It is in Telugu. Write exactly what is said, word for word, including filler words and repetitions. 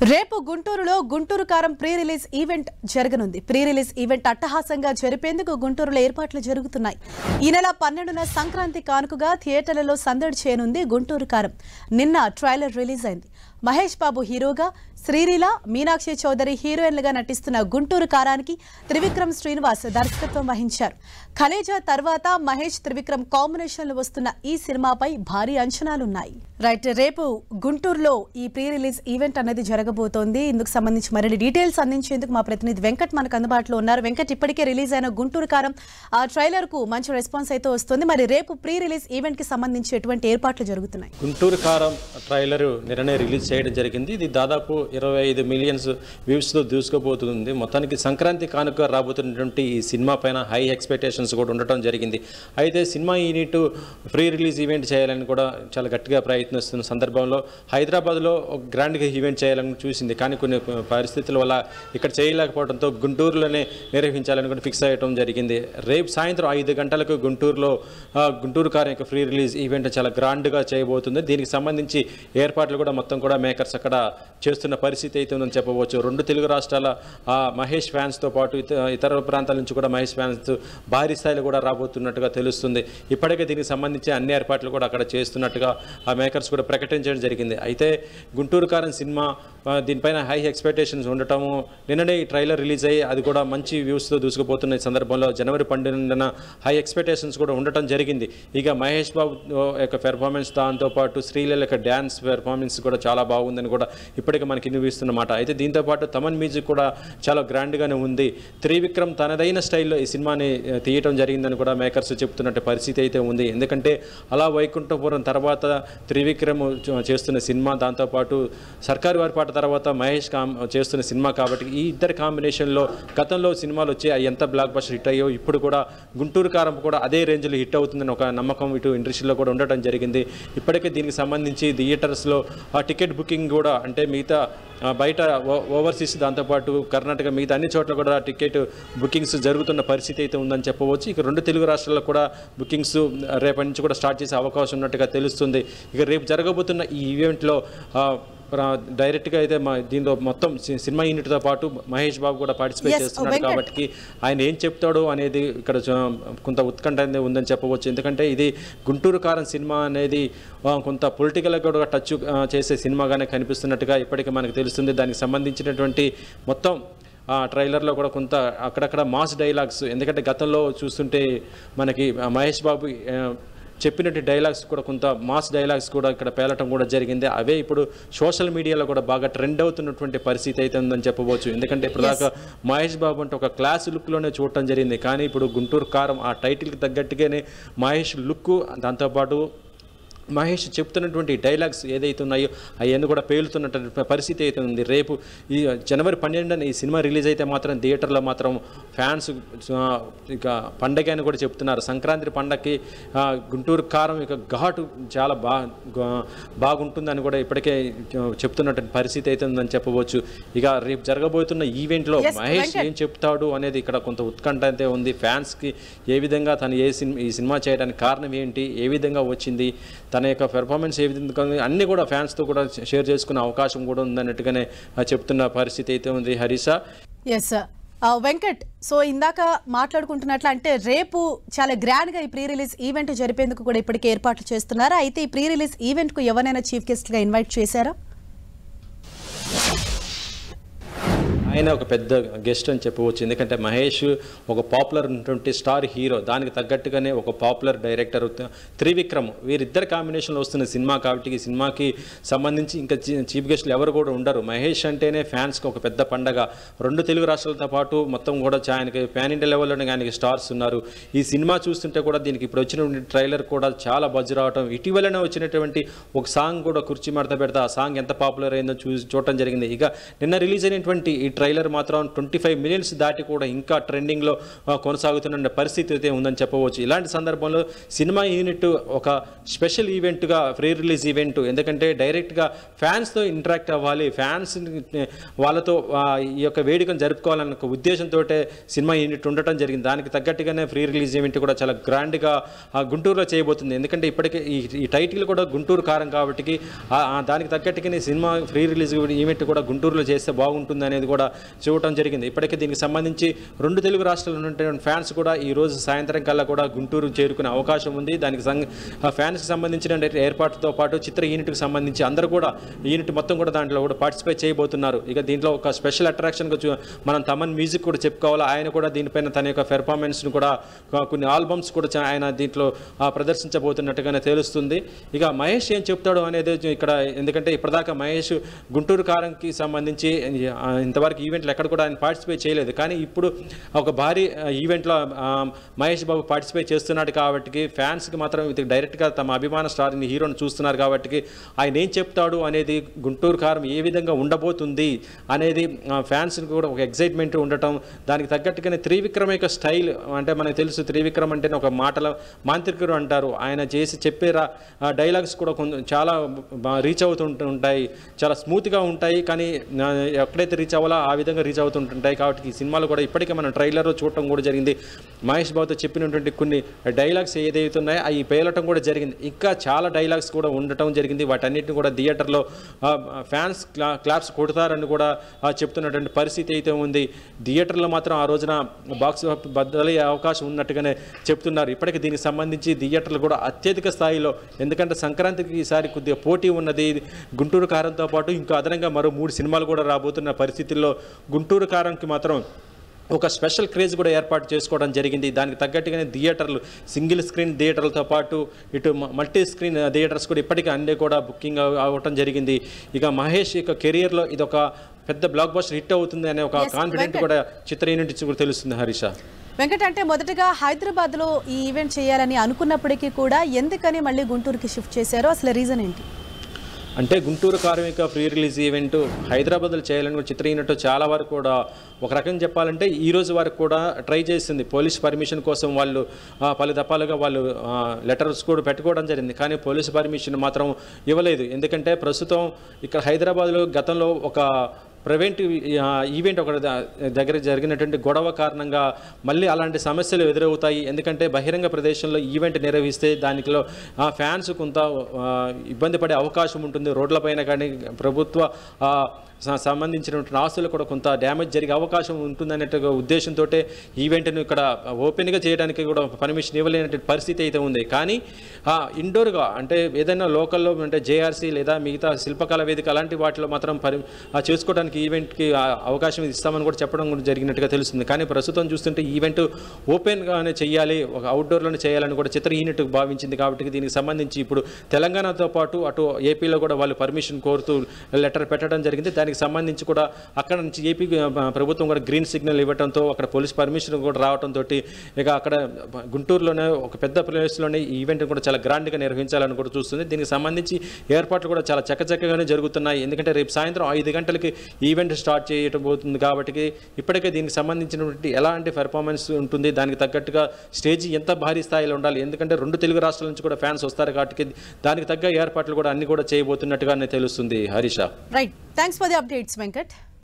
రేపు గుంటూరులో Guntur Kaaram pre release event జరగనుంది. ప్రీ రిలీజ్ ఈవెంట్ అట్టహాసంగా జరిపేందుకు గుంటూరులో ఏర్పాట్లు జరుగుతున్నాయి. ఈ నెల పన్నెండున సంక్రాంతి కానుకగా థియేటర్లలో సందడి చేయనుంది గుంటూరు కారం. నిన్న ట్రైలర్ రిలీజ్ అయింది. మహేష్ బాబు హీరోగా, శ్రీలీల, మీనాక్షి చౌదరి హీరోయిన్లుగా నటిస్తున్న గుంటూరు కారానికి త్రివిక్రమ్ శ్రీనివాస్ దర్శకత్వం వహించారు. ఖలేజా తర్వాత మహేష్ త్రివిక్రమ్ కాంబినేషన్లో వస్తున్న ఈ సినిమాపై భారీ అంచనాలున్నాయి. రైట్, రేపు గుంటూరులో ఈ ప్రీ రిలీజ్ ఈవెంట్ అనేది జరగబోతోంది. ఇందుకు సంబంధించి మరిన్ని డీటెయిల్స్ అందించేందుకు మా ప్రతినిధి వెంకట్ మనకు అందుబాటులో ఉన్నారు. వెంకట్, ఇప్పటికే రిలీజ్ అయిన గుంటూరు కారం ఆ ట్రైలర్ కు మంచి రెస్పాన్స్ అయితే వస్తుంది. మరి రేపు ప్రీ రిలీజ్ ఈవెంట్ కి సంబంధించి ఎటువంటి ఏర్పాట్లు జరుగుతున్నాయి? గుంటూరు కారం ట్రైలర్ నిన్ననే రిలీజ్ చేయడం జరిగింది. ఇది దాదాపు ఇరవై ఐదు మిలియన్స్ వ్యూస్తో దూసుకుపోతుంది. మొత్తానికి సంక్రాంతి కానుక రాబోతున్నటువంటి ఈ సినిమా పైన హై ఎక్స్పెక్టేషన్స్ కూడా ఉండటం జరిగింది. అయితే cinema unit pre release event చేయాలని కూడా చాలా గట్టిగా ప్రయత్నిస్తున్న సందర్భంలో హైదరాబాద్లో గ్రాండ్గా ఈవెంట్ చేయాలని చూసింది. కానీ కొన్ని పరిస్థితుల వల్ల ఇక్కడ చేయలేకపోవడంతో గుంటూరులోనే నిర్వహించాలని కూడా ఫిక్స్ అయ్యడం జరిగింది. రేపు సాయంత్రం ఐదు గంటలకు గుంటూరులో గుంటూరు కారం యొక్క ప్రీ రిలీజ్ ఈవెంట్ చాలా గ్రాండ్గా చేయబోతుంది. దీనికి సంబంధించి ఏర్పాట్లు కూడా మొత్తం కూడా మేకర్స్ అక్కడ చేస్తున్న పరిస్థితి అయితే ఉందని చెప్పవచ్చు. రెండు తెలుగు రాష్ట్రాల మహేష్ ఫ్యాన్స్తో పాటు ఇతర ప్రాంతాల నుంచి కూడా మహేష్ ఫ్యాన్స్ భారీ స్థాయిలో కూడా రాబోతున్నట్టుగా తెలుస్తుంది. ఇప్పటికే దీనికి సంబంధించి అన్ని ఏర్పాట్లు కూడా అక్కడ చేస్తున్నట్టుగా ఆ మేకర్స్ కూడా ప్రకటించడం జరిగింది. అయితే గుంటూరు కారం సినిమా దీనిపైన హై ఎక్స్పెక్టేషన్స్ ఉండటము, నిన్ననే ఈ ట్రైలర్ రిలీజ్ అయ్యి అది కూడా మంచి వ్యూస్తో దూసుకుపోతున్న సందర్భంలో జనవరి పన్నెండున హై ఎక్స్పెక్టేషన్స్ కూడా ఉండటం జరిగింది. ఇక మహేష్ బాబు యొక్క పెర్ఫార్మెన్స్, దాంతోపాటు శ్రీలీల యొక్క డ్యాన్స్ పెర్ఫార్మెన్స్ కూడా చాలా బాగుందని కూడా ఇప్పటికే మనకి వినిపిస్తున్నమాట. అయితే దీంతోపాటు తమన్ మ్యూజిక్ కూడా చాలా గ్రాండ్గానే ఉంది. త్రివిక్రమ్ తనదైన స్టైల్లో ఈ సినిమాని తీయటం జరిగిందని కూడా మేకర్స్ చెప్తున్నట్టు పరిస్థితి అయితే ఉంది. ఎందుకంటే అలా వైకుంఠపురం తర్వాత త్రివిక్రమ్ చేస్తున్న సినిమా, దాంతోపాటు సర్కారు వారి పాట తర్వాత మహేష్ కామ్ చేస్తున్న సినిమా కాబట్టి ఈ ఇద్దరు కాంబినేషన్లో గతంలో సినిమాలు వచ్చి అవి ఎంత బ్లాక్ బస్టర్ హిట్ అయ్యో ఇప్పుడు కూడా గుంటూరు కారం కూడా అదే రేంజ్లో హిట్ అవుతుందని ఒక నమ్మకం ఇటు ఇండస్ట్రీలో కూడా ఉండటం జరిగింది. ఇప్పటికే దీనికి సంబంధించి థియేటర్స్లో ఆ టికెట్ బుకింగ్ కూడా, అంటే మిగతా బయట ఓవర్సీస్, దాంతోపాటు కర్ణాటక, మిగతా అన్ని చోట్ల కూడా టికెట్ బుకింగ్స్ జరుగుతున్న పరిస్థితి అయితే ఉందని చెప్పవచ్చు. ఇక రెండు తెలుగు రాష్ట్రాల్లో కూడా బుకింగ్స్ రేపటి నుంచి కూడా స్టార్ట్ చేసే అవకాశం ఉన్నట్టుగా తెలుస్తుంది. ఇక రేపు జరగబోతున్న ఈ ఈవెంట్లో డైరెక్ట్గా అయితే మా దీంట్లో మొత్తం సినిమా యూనిట్తో పాటు మహేష్ బాబు కూడా పార్టిసిపేట్ చేస్తున్నాడు కాబట్టి ఆయన ఏం చెప్తాడో అనేది ఇక్కడ కొంత ఉత్కంఠ ఉందని చెప్పవచ్చు. ఎందుకంటే ఇది గుంటూరు కారం సినిమా అనేది కొంత పొలిటికల్గా కూడా టచ్ చేసే సినిమాగానే కనిపిస్తున్నట్టుగా ఇప్పటికీ మనకు తెలుస్తుంది. దానికి సంబంధించినటువంటి మొత్తం ఆ ట్రైలర్లో కూడా కొంత అక్కడక్కడ మాస్ డైలాగ్స్, ఎందుకంటే గతంలో చూస్తుంటే మనకి మహేష్ బాబు చెప్పినట్టు డైలాగ్స్ కూడా కొంత మాస్ డైలాగ్స్ కూడా ఇక్కడ పేలటం కూడా జరిగింది. అవే ఇప్పుడు సోషల్ మీడియాలో కూడా బాగా ట్రెండ్ అవుతున్నటువంటి పరిస్థితి అయితే ఉందని చెప్పవచ్చు. ఎందుకంటే ఇప్పుడు దాకా మహేష్ బాబు అంటే ఒక క్లాస్ లుక్లోనే చూడటం జరిగింది. కానీ ఇప్పుడు గుంటూరు కారం ఆ టైటిల్కి తగ్గట్టుగానే మహేష్ లుక్, దాంతోపాటు మహేష్ చెప్తున్నటువంటి డైలాగ్స్ ఏదైతే ఉన్నాయో అవన్నీ కూడా పేలుతున్నటువంటి పరిస్థితి అయితే ఉంది. రేపు ఈ జనవరి పన్నెండున ఈ సినిమా రిలీజ్ అయితే మాత్రం థియేటర్లో మాత్రం ఫ్యాన్స్ ఇక పండగ అని కూడా చెప్తున్నారు. సంక్రాంతి పండగకి గుంటూరు కారం ఇక ఘాటు చాలా బా బాగుంటుందని కూడా ఇప్పటికే చెప్తున్నటువంటి పరిస్థితి అయితే ఉందని చెప్పవచ్చు. ఇక రేపు జరగబోతున్న ఈవెంట్లో మహేష్ ఏం చెప్తాడు అనేది ఇక్కడ కొంత ఉత్కంఠ అయితే ఉంది. ఫ్యాన్స్కి ఏ విధంగా తను ఏ సినిమా ఈ సినిమా చేయడానికి కారణం ఏంటి, ఏ విధంగా వచ్చింది, తన యొక్క పెర్ఫార్మెన్స్ ఏ విధంగా అన్నీ కూడా ఫ్యాన్స్తో కూడా షేర్ చేసుకునే అవకాశం కూడా ఉందన్నట్టుగానే చెప్తున్న పరిస్థితి అయితే ఉంది. హరీష. ఎస్ వెంకట్, సో ఇందాక మాట్లాడుకుంటున్నట్లు అంటే రేపు చాలా గ్రాండ్గా ఈ ప్రీ రిలీజ్ ఈవెంట్ జరిపేందుకు కూడా ఇప్పటికే ఏర్పాట్లు చేస్తున్నారా? అయితే ఈ ప్రీ రిలీజ్ ఈవెంట్కు ఎవరైనా చీఫ్ గెస్ట్గా ఇన్వైట్ చేశారా? ఆయన ఒక పెద్ద గెస్ట్ అని చెప్పవచ్చు. ఎందుకంటే మహేష్ ఒక పాపులర్ ఉన్నటువంటి స్టార్ హీరో, దానికి తగ్గట్టుగానే ఒక పాపులర్ డైరెక్టర్ త్రివిక్రమ్, వీరిద్దరు కాంబినేషన్లో వస్తున్న సినిమా కాబట్టి ఈ సినిమాకి సంబంధించి ఇంకా చీఫ్ గెస్ట్లు ఎవరు కూడా ఉండరు. మహేష్ అంటేనే ఫ్యాన్స్కి ఒక పెద్ద పండగ. రెండు తెలుగు రాష్ట్రాలతో పాటు మొత్తం కూడా ఆయనకి ప్యాన్ ఇండియా లెవెల్లోనే ఆయనకి స్టార్స్ ఉన్నారు. ఈ సినిమా చూస్తుంటే కూడా దీనికి ఇప్పుడు వచ్చినటువంటి ట్రైలర్ కూడా చాలా బజ్ రావటం, ఇటీవలనే వచ్చినటువంటి ఒక సాంగ్ కూడా కుర్చీ మడత పెడతా ఆ సాంగ్ ఎంత పాపులర్ అయిందో చూ చూడటం జరిగింది. ఇక నిన్న రిలీజ్ అయినటువంటి ఈ ట్రైలర్ మాత్రం ట్వంటీ ఫైవ్ మిలియన్స్ దాటి కూడా ఇంకా ట్రెండింగ్లో కొనసాగుతున్న పరిస్థితి అయితే ఉందని చెప్పవచ్చు. ఇలాంటి సందర్భంలో సినిమా యూనిట్ ఒక స్పెషల్ ఈవెంట్గా ఫ్రీ రిలీజ్ ఈవెంట్, ఎందుకంటే డైరెక్ట్గా ఫ్యాన్స్తో ఇంటరాక్ట్ అవ్వాలి, ఫ్యాన్స్ వాళ్ళతో ఈ యొక్క వేడుకను జరుపుకోవాలన్న ఒక ఉద్దేశంతో సినిమా యూనిట్ ఉండటం జరిగింది. దానికి తగ్గట్టుగానే ఫ్రీ రిలీజ్ ఈవెంట్ కూడా చాలా గ్రాండ్గా గుంటూరులో చేయబోతుంది. ఎందుకంటే ఇప్పటికే ఈ టైటిల్ కూడా గుంటూరు కారం కాబట్టి దానికి తగ్గట్టుగానే సినిమా ఫ్రీ రిలీజ్ ఈవెంట్ కూడా గుంటూరులో చేస్తే బాగుంటుంది అనేది కూడా చూడటం జరిగింది. ఇప్పటికే దీనికి సంబంధించి రెండు తెలుగు రాష్ట్రాల్లో ఉన్నటువంటి ఫ్యాన్స్ కూడా ఈ రోజు సాయంత్రం కల్లా కూడా గుంటూరు చేరుకునే అవకాశం ఉంది. దానికి ఫ్యాన్స్కి సంబంధించిన ఏర్పాటుతో పాటు చిత్ర యూనిట్కి సంబంధించి అందరూ కూడా యూనిట్ మొత్తం కూడా దాంట్లో కూడా పార్టిసిపేట్ చేయబోతున్నారు. ఇక దీంట్లో ఒక స్పెషల్ అట్రాక్షన్గా మనం తమన్ మ్యూజిక్ కూడా చెప్పుకోవాలి. ఆయన కూడా దీనిపైన తన యొక్క పెర్ఫార్మెన్స్ను కూడా కొన్ని ఆల్బమ్స్ కూడా ఆయన దీంట్లో ప్రదర్శించబోతున్నట్టుగానే తెలుస్తుంది. ఇక మహేష్ ఏం చెప్తాడు అనేది ఇక్కడ, ఎందుకంటే ఇప్పటిదాకా మహేష్ గుంటూరు కారంకి సంబంధించి ఇంతవరకు ఈవెంట్లు ఎక్కడ కూడా ఆయన పార్టిసిపేట్ చేయలేదు. కానీ ఇప్పుడు ఒక భారీ ఈవెంట్లో మహేష్ బాబు పార్టిసిపేట్ చేస్తున్నాడు కాబట్టి ఫ్యాన్స్కి మాత్రం ఇది డైరెక్ట్గా తమ అభిమాన స్టార్ని హీరోని చూస్తున్నారు కాబట్టి ఆయన ఏం చెప్తాడు అనేది, గుంటూరు కారం ఏ విధంగా ఉండబోతుంది అనేది ఫ్యాన్స్కి కూడా ఒక ఎగ్జైట్మెంట్ ఉండటం, దానికి తగ్గట్టుగానే త్రివిక్రమ్ యొక్క స్టైల్, అంటే మనకు తెలుసు త్రివిక్రమ్ అంటే ఒక మాటల మాంత్రికుడు అంటారు. ఆయన చేసి చెప్పే డైలాగ్స్ కూడా కొంచెం చాలా రీచ్ అవుతుంటాయి, చాలా స్మూత్గా ఉంటాయి. కానీ ఎక్కడైతే రీచ్ అవ్వాలో ఆ విధంగా రీచ్ అవుతుంటుంటాయి. కాబట్టి ఈ సినిమాలో కూడా ఇప్పటికే మనం ట్రైలర్లో చూడటం కూడా జరిగింది. మహేష్ బాబుతో చెప్పినటువంటి కొన్ని డైలాగ్స్ ఏదైతే ఉన్నాయో అవి పేలటం కూడా జరిగింది. ఇంకా చాలా డైలాగ్స్ కూడా ఉండటం జరిగింది. వాటన్నిటిని కూడా థియేటర్లో ఫ్యాన్స్ క్లా క్లాప్స్ కొడతారని కూడా చెప్తున్నటువంటి పరిస్థితి అయితే ఉంది. థియేటర్లో మాత్రం ఆ రోజున బాక్స్ బద్దలయ్యే అవకాశం ఉన్నట్టుగానే చెప్తున్నారు. ఇప్పటికీ దీనికి సంబంధించి థియేటర్లు కూడా అత్యధిక స్థాయిలో, ఎందుకంటే సంక్రాంతికి ఈసారి కొద్దిగా పోటీ ఉన్నది. గుంటూరు కారంతో పాటు ఇంకా అదనంగా మరో మూడు సినిమాలు కూడా రాబోతున్న పరిస్థితుల్లో గుంటూరు కారంకి మాత్రం ఒక స్పెషల్ క్రేజ్ కూడా ఏర్పాటు చేసుకోవడం జరిగింది. దానికి తగ్గట్టుగానే థియేటర్లు, సింగిల్ స్క్రీన్ థియేటర్లతో పాటు ఇటు మల్టీ స్క్రీన్ థియేటర్స్ కూడా ఇప్పటికీ అన్నీ కూడా బుకింగ్ అవ్వటం జరిగింది. ఇక మహేష్ యొక్క కెరియర్లో ఇది ఒక పెద్ద బ్లాక్ బస్టర్ హిట్ అవుతుంది అనే ఒక కాన్ఫిడెంట్ కూడా చిత్ర యూనిట్ కూడా తెలుస్తుంది. హరీష, వెంకట్, అంటే మొదటగా హైదరాబాద్లో ఈ ఈవెంట్ చేయాలని అనుకున్నప్పటికీ కూడా ఎందుకని మళ్ళీ గుంటూరుకి షిఫ్ట్ చేశారో, అసలు రీజన్ ఏంటి? అంటే గుంటూరు కార్మిక ఫ్రీ రిలీజ్ ఈవెంట్ హైదరాబాద్లో చేయాలని చిత్ర యూనిట్ చాలా వరకు కూడా ఒక రకంగా చెప్పాలంటే ఈ రోజు వరకు కూడా ట్రై చేసింది. పోలీస్ పర్మిషన్ కోసం వాళ్ళు పలు దఫాలుగా వాళ్ళు లెటర్స్ కూడా పెట్టుకోవడం జరిగింది. కానీ పోలీస్ పర్మిషన్ మాత్రం ఇవ్వలేదు. ఎందుకంటే ప్రస్తుతం ఇక్కడ హైదరాబాద్లో గతంలో ఒక ప్రైవేట్ ఈవెంట్ ఒక దగ్గర జరిగినటువంటి గొడవ కారణంగా మళ్ళీ అలాంటి సమస్యలు ఎదురవుతాయి. ఎందుకంటే బహిరంగ ప్రదేశంలో ఈవెంట్ నిర్వహిస్తే దానిలో ఫ్యాన్స్ కొంత ఇబ్బంది పడే అవకాశం ఉంటుంది. రోడ్లపైన కానీ ప్రభుత్వ సంబంధించినటువంటి ఆస్తులు కూడా కొంత డ్యామేజ్ జరిగే అవకాశం ఉంటుందనేట్టుగా ఉద్దేశంతో ఈవెంట్ను ఇక్కడ ఓపెన్గా చేయడానికి కూడా పర్మిషన్ ఇవ్వలేనటువంటి పరిస్థితి అయితే ఉంది. కానీ ఇండోర్గా అంటే ఏదైనా లోకల్లో అంటే జేఆర్సీ లేదా మిగతా శిల్పకళా వేదిక అలాంటి వాటిలో మాత్రం పరి చేసుకోవడానికి ఈవెంట్కి అవకాశం ఇస్తామని కూడా చెప్పడం కూడా జరిగినట్టుగా తెలుస్తుంది. కానీ ప్రస్తుతం చూస్తుంటే ఈవెంట్ ఓపెన్గానే చేయాలి, ఒక అవుట్డోర్లోనే చేయాలని కూడా చిత్ర యూనిట్ భావించింది. కాబట్టి దీనికి సంబంధించి ఇప్పుడు తెలంగాణతో పాటు అటు ఏపీలో కూడా వాళ్ళు పర్మిషన్ కోరుతూ లెటర్ పెట్టడం జరిగింది. దానికి సంబంధించి కూడా అక్కడ నుంచి ఏపీ ప్రభుత్వం కూడా గ్రీన్ సిగ్నల్ ఇవ్వడంతో అక్కడ పోలీస్ పర్మిషన్ కూడా రావడంతో ఇక అక్కడ గుంటూరులోనే ఒక పెద్ద ప్లేస్లోనే ఈ ఈవెంట్ కూడా చాలా గ్రాండ్గా నిర్వహించాలని కూడా చూస్తుంది. దీనికి సంబంధించి ఏర్పాట్లు కూడా చాలా చక్కచక్కగానే జరుగుతున్నాయి. ఎందుకంటే రేపు సాయంత్రం ఐదు గంటలకి ఈవెంట్ స్టార్ట్ చేయటం పోతుంది కాబట్టి ఇప్పటికే దీనికి సంబంధించినటువంటి ఎలాంటి పెర్ఫార్మెన్స్ ఉంటుంది, దానికి తగ్గట్టుగా స్టేజ్ ఎంత భారీ స్థాయిలో ఉండాలి, ఎందుకంటే రెండు తెలుగు రాష్ట్రాల నుంచి కూడా ఫ్యాన్స్ వస్తారు కాబట్టి దానికి తగ్గ ఏర్పాట్లు కూడా అన్ని కూడా చేయబోతున్నట్టుగానే తెలుస్తుంది. Harish, right, thanks for the updates Venkat.